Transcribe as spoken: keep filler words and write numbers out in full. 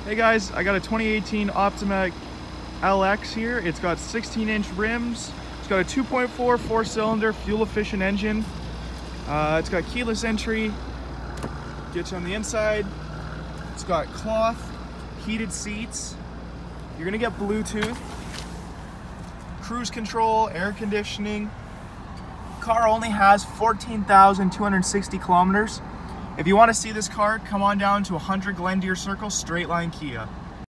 Hey guys, I got a twenty eighteen Optima L X here. It's got sixteen inch rims. It's got a two point four four cylinder fuel efficient engine. Uh, it's got keyless entry. Get you on the inside. It's got cloth, heated seats. You're gonna get Bluetooth, cruise control, air conditioning. Car only has fourteen thousand two hundred sixty kilometers. If you want to see this car, come on down to one hundred Glendeer Circle, Straight Line Kia.